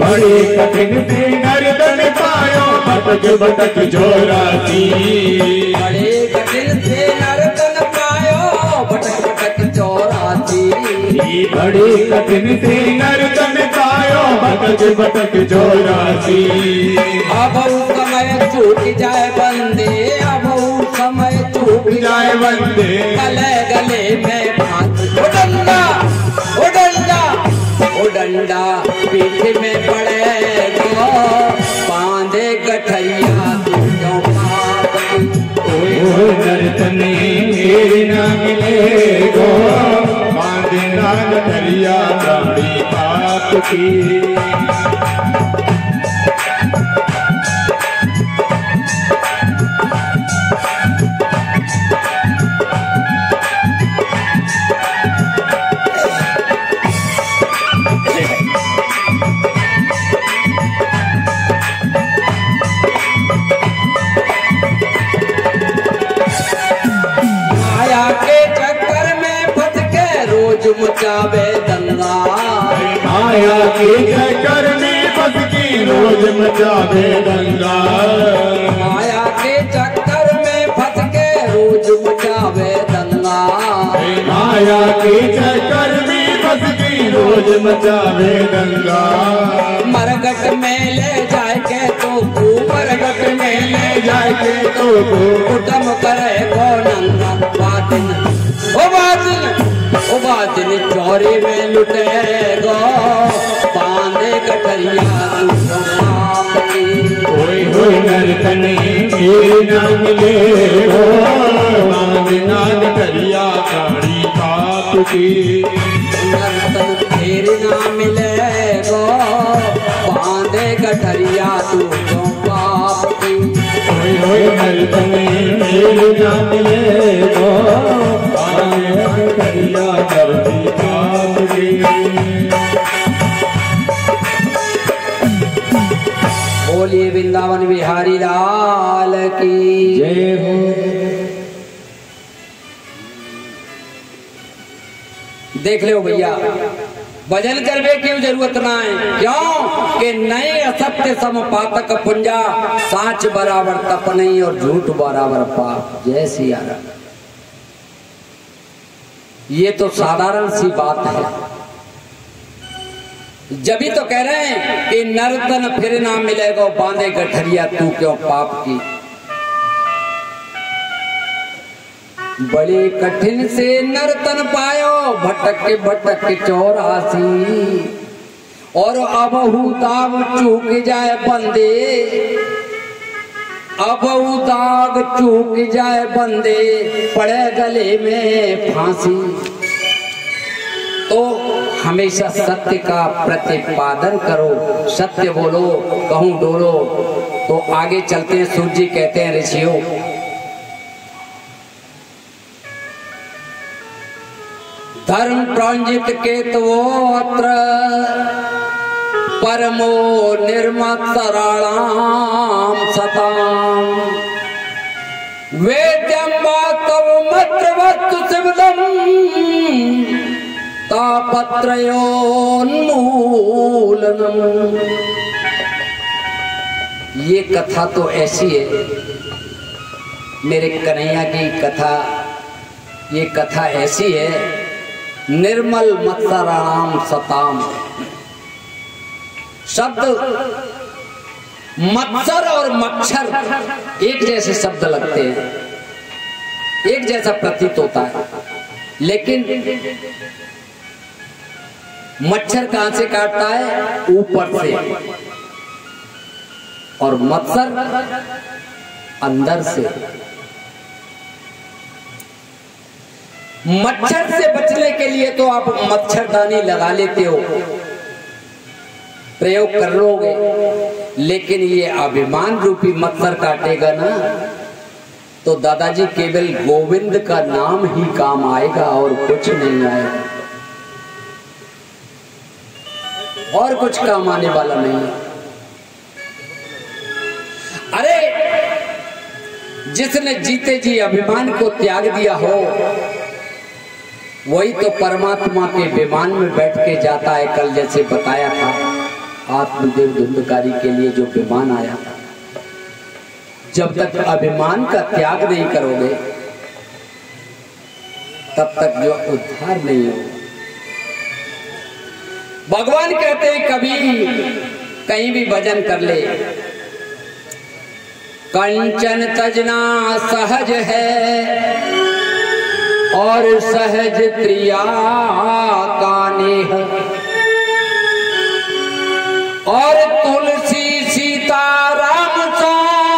बड़े कठिन से नर्तन पायो भटक भटक जोरासी। बड़े कठिन से नर्तन पायो भटक भटक चौरासी। बड़े कठिन से नर्तन पायो भटक भटक जोरासी। अब समय चूक जाए बंदे, अब समय चूक जाए बंदे, गले गले में फांस। ओ डंडा ओ डंडा ओ डंडा पीठ में पड़ेगा, बांधे गठरिया क्यों पाप की। ओ नर्तनी मेरी न मिलेगो, बांधे ना गठरिया गाड़ी पाप की। मचावे दंगा, माया के चक्कर में फंस के रोज मचावे दंगा। माया के चक्कर में फंस के रोज मचावे दंगा। माया के चक्कर में फंस के रोज मचावे दंगा। मरगट में ले जाए के तो मरगट में ले जाए के तो कुटम करे को नंगा। बातिन ओ बातिन ओ बातिन चौरी में लुटेगा, बांधे गठरिया पाप की। होय होय नर्तनी मेरी न मिलेगो, बांधे ना गठरिया गाड़ी पाप की। नर्तन फिर ना मिलेगा, बांधे गठरिया तू क्यों पाप की। होय होय नर्तनी मेरी न मिलेगो, बांधे ना गठरिया गाड़ी पाप की। बोलिए वृंदावन बिहारी लाल की जय हो। देख लो भैया, भजन करने की जरूरत ना है। क्यों कि नए असत्य समपातक पुंजा, साच बराबर तप नहीं और झूठ बराबर पाप। जय सिया राम। ये तो साधारण सी बात है। जभी तो कह रहे हैं कि नर्तन फिर ना मिलेगा, बांधे गठरिया तू क्यों पाप की। बड़े कठिन से नर्तन पायो भटक भटक चौरासी। और अबहू दाग चूक जाए बंदे, अबहू दाग चूक जाए बंदे, पड़े गले में फांसी। तो हमेशा सत्य का प्रतिपादन करो, सत्य बोलो, कहूं डोलो। तो आगे चलते हैं। सूर्य जी कहते हैं ऋषियों, धर्म प्रांजित केतवोत्र परमो निर्मत्सराणाम सताम। वेद्यम वास्तव मत्र वस्तु शिवदम, तापत्रयोन्मूलनम। ये कथा तो ऐसी है, मेरे कन्हैया की कथा, ये कथा ऐसी है। निर्मल मत्सराणाम सताम, शब्द मत्सर और मच्छर एक जैसे शब्द लगते हैं, एक जैसा प्रतीत होता है। लेकिन मच्छर कहां से काटता है? ऊपर से, और मत्सर अंदर से। मच्छर से बचने के लिए तो आप मच्छरदानी लगा लेते हो, प्रयोग कर लोगे, लेकिन ये अभिमान रूपी मच्छर काटेगा ना, तो दादाजी केवल गोविंद का नाम ही काम आएगा और कुछ नहीं आएगा, और कुछ काम आने वाला नहीं है। अरे जिसने जीते जी अभिमान को त्याग दिया हो, वही तो परमात्मा के विमान में बैठ के जाता है। कल जैसे बताया था, आत्मदेव धुंधकारी के लिए जो विमान आया, जब तक अभिमान का त्याग नहीं करोगे तब तक जो उद्धार नहीं हो। भगवान कहते हैं कभी कहीं भी भजन कर ले, कंचन तजना सहज है और सहज प्रिया का नेह, और तुलसी सीता राम सो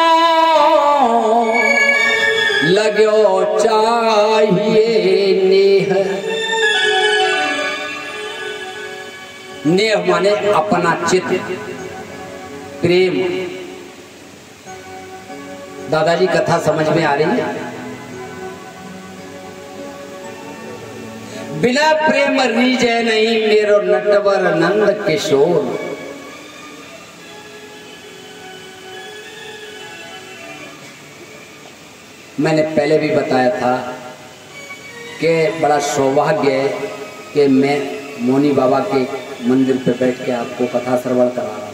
लगो चाहिए नेह। नेह माने अपना चित्त, प्रेम। दादाजी कथा समझ में आ रही है? बिना प्रेम रीजे नहीं मेरो नटवर नंद किशोर। मैंने पहले भी बताया था कि बड़ा सौभाग्य है कि मैं मौनी बाबा के मंदिर पे बैठ के आपको कथा श्रवण करा रहा हूँ।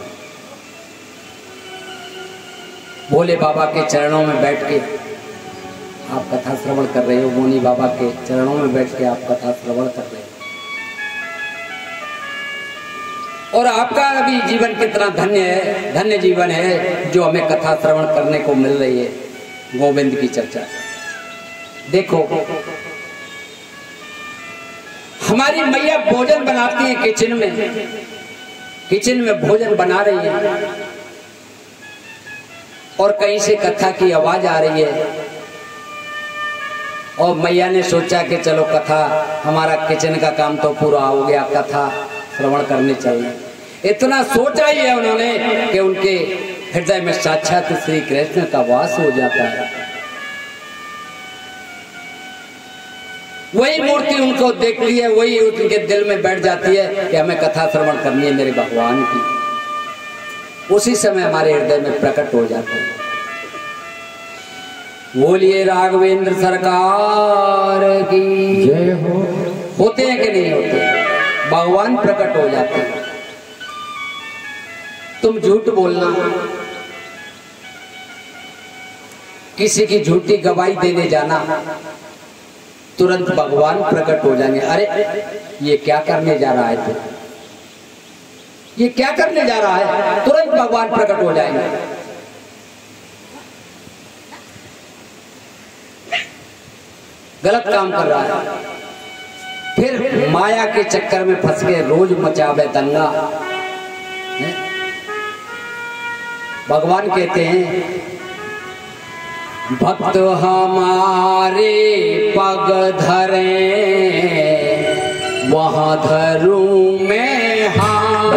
भोले बाबा के चरणों में बैठ के आप कथा श्रवण कर रहे हो, मौनी बाबा के चरणों में बैठ के आप कथा श्रवण कर रहे हो। और आपका अभी जीवन कितना धन्य है, धन्य जीवन है जो हमें कथा श्रवण करने को मिल रही है। गोविंद की चर्चा देखो, हमारी मैया भोजन बनाती है किचन में भोजन बना रही है और कहीं से कथा की आवाज आ रही है और मैया ने सोचा कि चलो कथा, हमारा किचन का काम तो पूरा हो गया, कथा श्रवण करने चाहिए। इतना सोचा ही है उन्होंने कि उनके हृदय में साक्षात श्री कृष्ण का वास हो जाता है। वही मूर्ति उनको देखती है, वही उनके दिल में बैठ जाती है कि हमें कथा श्रवण करनी है मेरे भगवान की। उसी समय हमारे हृदय में प्रकट हो जाते हैं। बोलिए राघवेंद्र सरकार की जय हो। होते हैं कि नहीं होते? भगवान प्रकट हो जाते हैं। तुम झूठ बोलना, किसी की झूठी गवाही देने जाना, तुरंत भगवान प्रकट हो जाएंगे। अरे ये क्या करने जा रहा है तू, ये क्या करने जा रहा है, तुरंत भगवान प्रकट हो जाएंगे। गलत काम कर रहा है, फिर माया के चक्कर में फंस के रोज मचावे दंगा। भगवान कहते हैं भक्त हमारे पग धरे वहाँ धरूं मैं हाथ,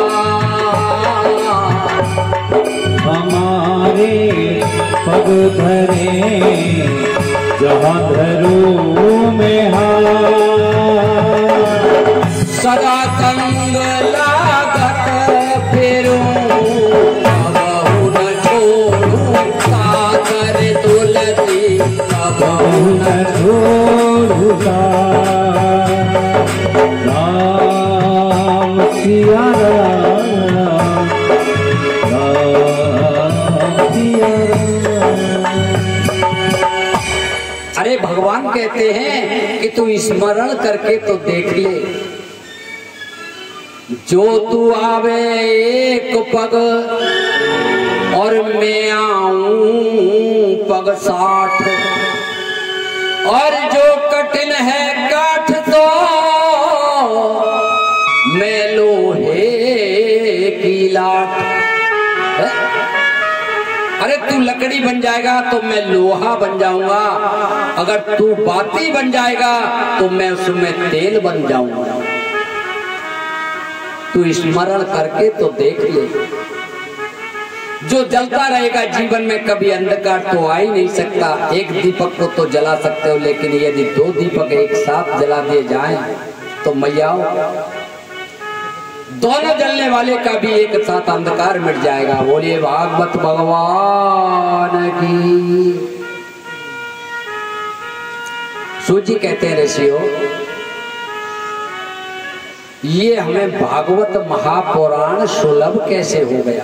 हमारे पग धरे जहाँ धरूं मैं हाथ, सदा संग लागत फिरूं कबहु न छोड़ूं सागर तुलसी कबहु न छोड़ूं। राम सिया राम, राम सिया राम। अरे भगवान कहते हैं कि तू स्मरण करके तो देख ले, जो तू आवे एक पग और मैं आऊं पग 60, और जो कठिन है काठ तो मैं लोहे की लाठ। अरे तू लकड़ी बन जाएगा तो मैं लोहा बन जाऊंगा, अगर तू बाती बन जाएगा तो मैं उसमें तेल बन जाऊंगा। तू स्मरण करके तो देख ले, जो जलता रहेगा जीवन में, कभी अंधकार तो आ ही नहीं सकता। एक दीपक को तो जला सकते हो, लेकिन यदि 2 दीपक एक साथ जला दिए जाएं तो मैया दोनों जलने वाले का भी एक साथ अंधकार मिट जाएगा। बोलिए भागवत भगवान की। सूजी कहते हैं ऋषियों, ये हमें भागवत महापुराण सुलभ कैसे हो गया।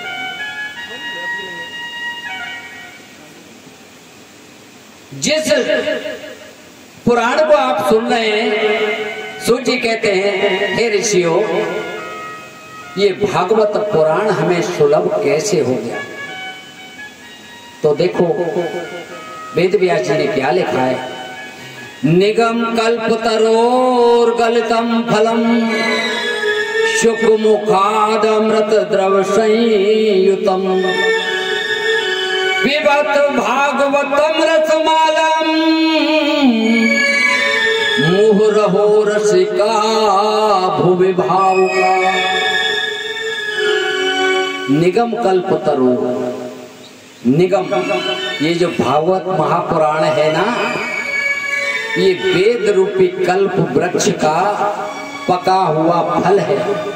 जिस पुराण को आप सुन रहे हैं, सूत जी कहते हैं हे ऋषियों, ये भागवत पुराण हमें सुलभ कैसे हो गया। तो देखो वेद व्यास जी ने क्या लिखा है। निगम कल्पतरोर गलितम फलम शुक मुखाद अमृत द्रव संयुतम पिबत भागवतम रसमालम मुहुरहो रसिका भुवि भावुका। निगम कल्पतरो, निगम ये जो भागवत महापुराण है ना, ये वेद रूपी कल्प वृक्ष का पका हुआ फल है।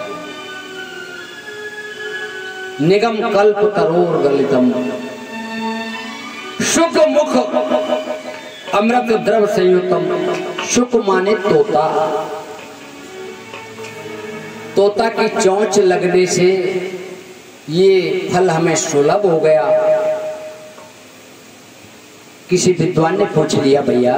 निगम कल्प तरोर गलितम शुक मुख अमृत द्रव संयुतम। शुक माने तोता, तोता की चोंच लगने से ये फल हमें सुलभ हो गया। किसी विद्वान ने पूछ लिया, भैया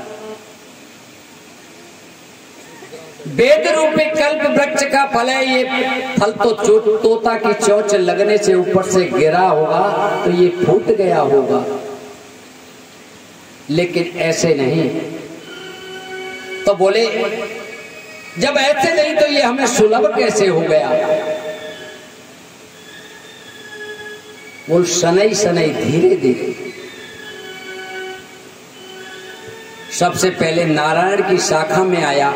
वेद रूपी कल्प वृक्ष का फल है, ये फल तो तोता की चोंच लगने से ऊपर से गिरा होगा तो ये फूट गया होगा, लेकिन ऐसे नहीं। तो बोले जब ऐसे नहीं तो ये हमें सुलभ कैसे हो गया। वो शनै शनै धीरे धीरे, सबसे पहले नारायण की शाखा में आया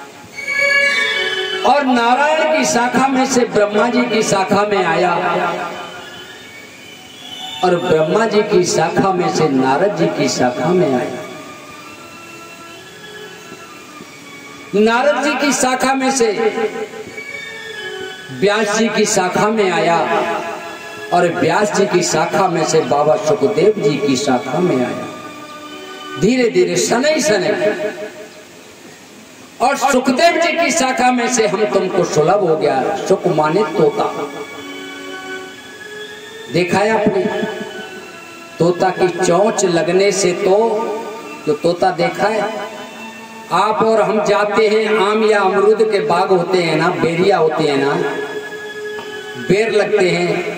और नारायण की शाखा में से ब्रह्मा जी की शाखा में आया और ब्रह्मा जी की शाखा में से नारद जी की शाखा में आया। नारद जी की शाखा में से व्यास जी की शाखा में आया और व्यास जी की शाखा में से बाबा सुखदेव जी की शाखा में आया। धीरे धीरे शनै शनै, और सुखदेव जी की शाखा में से हम तुमको सुलभ हो गया। सुख माने तोता, देखा है आपने तोता की चोंच लगने से तो जो तोता देखा है। आप और हम जाते हैं, आम या अमरूद के बाग होते हैं ना, बेरिया होते हैं ना, बेर लगते हैं,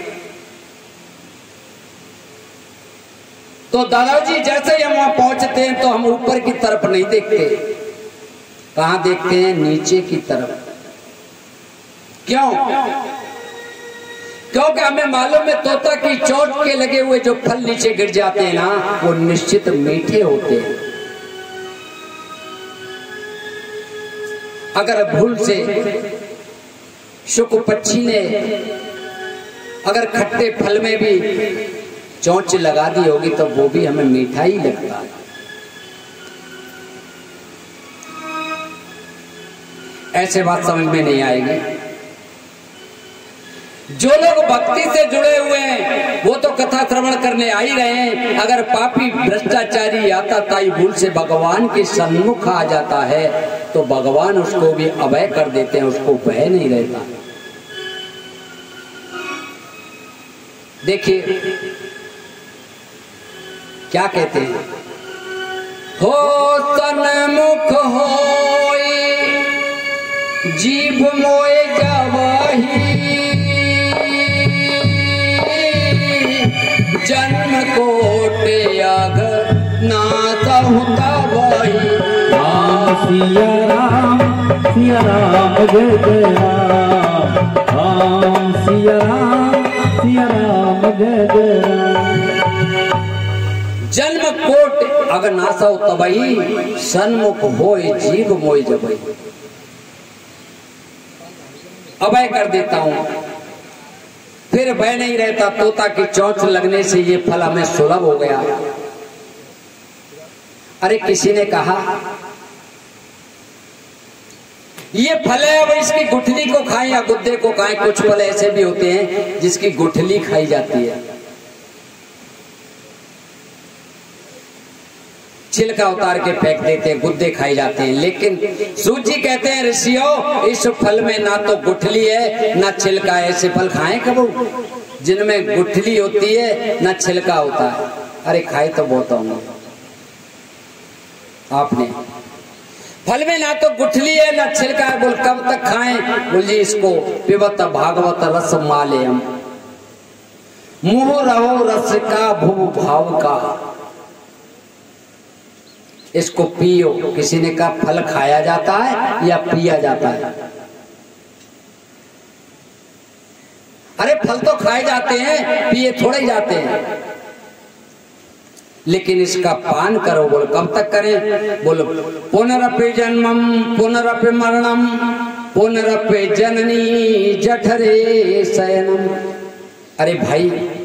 तो दादाजी जैसे ही हम वहां पहुंचते हैं तो हम ऊपर की तरफ नहीं देखते, कहां देखते हैं, नीचे की तरफ। क्यों? क्योंकि हमें मालूम है तोता की चोंच के लगे हुए जो फल नीचे गिर जाते हैं ना, वो निश्चित मीठे होते हैं। अगर भूल से शुक पक्षी ने अगर खट्टे फल में भी चोंच लगा दी होगी तो वो भी हमें मीठा ही लगता है। ऐसे बात समझ में नहीं आएगी। जो लोग भक्ति से जुड़े हुए हैं वो तो कथा श्रवण करने आ ही रहे हैं। अगर पापी भ्रष्टाचारी आता ताई भूल से भगवान के सन्मुख आ जाता है तो भगवान उसको भी अभय कर देते हैं, उसको भय नहीं रहता। देखिए क्या कहते हैं, हो सन्मुख होए जीव मोए जावही, जन्म कोटि अग नाथ होता वही। सिया राम जय जय राम, राम सिया राम जय जय राम। जन्म कोट अगर नासा हो तबही, सन्मुख होए जीव मोय जबई। अभय कर देता हूं, फिर भय नहीं रहता। तोता की चोंच लगने से ये फल हमें सुलभ हो गया। अरे किसी ने कहा ये फल है, अब इसकी गुठली को खाएं या गुद्दे को खाएं। कुछ फल ऐसे भी होते हैं जिसकी गुठली खाई जाती है। छिलका उतार के फेंक देते हैं, गुद्दे खाए जाते हैं। लेकिन सूत जी कहते हैं ऋषियों, इस फल में ना तो गुठली है ना छिलका है। ऐसे फल खाएं कबू जिनमें गुठली होती है ना छिलका होता है? अरे खाए तो बहुत होंगे आपने। फल में ना तो गुठली है ना छिलका है। बोल कब तक खाएं? बोल जी इसको पिबत भागवत रस मालयम, मुंह रहो रस का भू भाव का। इसको पियो। किसी ने कहा फल खाया जाता है या पिया जाता है? अरे फल तो खाए जाते हैं, पिए थोड़े ही जाते हैं। लेकिन इसका पान करो। बोलो कब तक करें? बोलो पुनरपि जन्मम पुनरपि मरणम पुनरपि जननी जठरे शयनम। अरे भाई